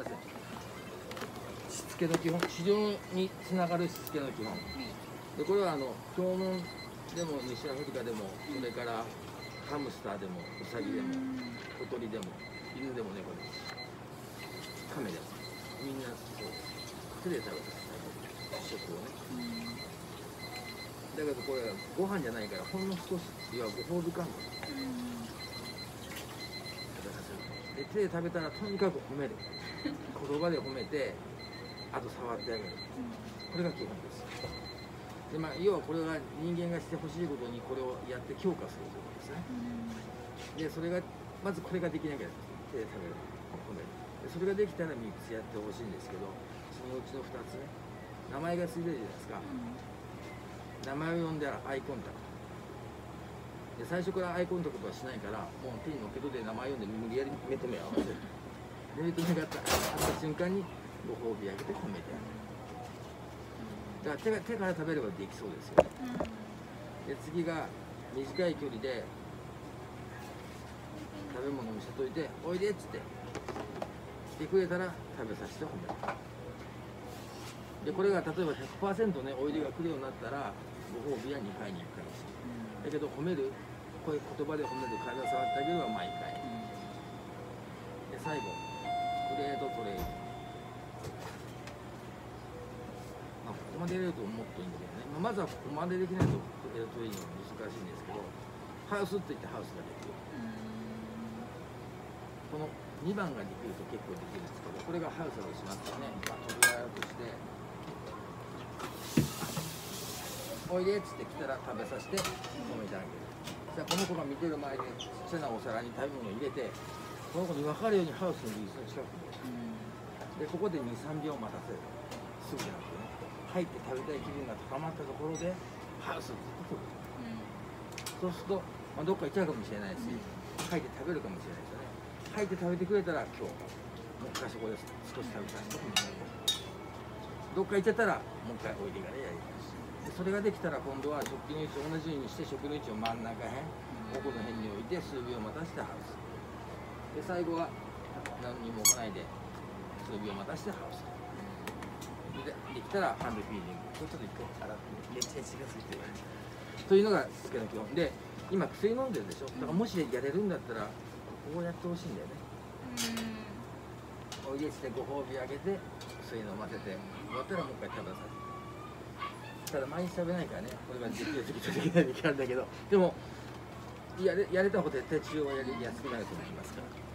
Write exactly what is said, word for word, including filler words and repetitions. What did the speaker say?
ません。しつけの基本、治療につながるしつけの基本。でこれはあの肛門でも西アフリカでも、それからハムスターでもウサギでも小鳥でも犬でも猫でもカメでもみんなそうです。手で食べさせたい食をね。だけどこれはご飯じゃないからほんの少し、いわご褒美感覚食べさせる。で手で食べたらとにかく褒める。言葉で褒めて、あと触ってあげる。これが基本です。でまあ、要はこれが人間がしてほしいことにこれをやって強化するということですね。でそれがまずこれができなきゃ手で食べる、褒める。でそれができたらみっつやってほしいんですけど、そのうちのふたつね、名前がついてるじゃないですか。名前を呼んだらアイコンタクトで、最初からアイコンタクトはしないから、もう手にのっけとで名前呼んで無理やり目と目を合わせる。で目と目が合った瞬間にご褒美あげて褒めてあげる。だから手が手から食べればできそうですよね。で次が短い距離で食べ物を見せといて「おいで」っつって来てくれたら食べさせて褒める。でこれが例えば ひゃくパーセント ね、おいでが来るようになったらご褒美はにかいにいっかいです。だけど褒める、こういう言葉で褒める、体を触ってあげるは毎回。で最後プレートトレーニング。まあ、ここまでやれるともっといいんだけどね、まあ、まずはここまでできないとプレートトレーニングは難しいんですけど、ハウスって言ってハウスができる。このにばんができると結構できるんですけど、これがハウスをしますよね。まあ、扉としておいでっつって来たら食べさせて褒めてあげる。じゃあこの子が見てる前でちっちゃなお皿に食べ物を入れて、この子に分かるようにハウスのリースの近くにでここでにさんびょう待たせる。すぐじゃなくてね、入って食べたい気分が高まったところでハウスをずっと取る。そうすると、まあ、どっか行っちゃうかもしれないし、入って食べるかもしれないですよね。入って食べてくれたら今日もう一回そこで少し食べたいと思う。どっか行っちゃったらもう一回おいでからやります。でそれができたら今度は食器の位置を同じようにして、食の位置を真ん中へん奥の辺に置いて数秒待たせてハウスで、最後は何にも置かないで数秒待たせてハウスで、できたらハンドフィーリング。これちょっと一回洗ってめっちゃ血がついてるというのがしつけの基本で、今薬飲んでるでしょ。だからもしやれるんだったらこうやってほしいんだよね。おいでしてご褒美あげて薬飲ませて終わったらもう一回食べさせて。ただ毎日食べないからね、これができる時とできない時あるんだけど、でもやれやれた方が絶対治療はやりやすくなると思いますから。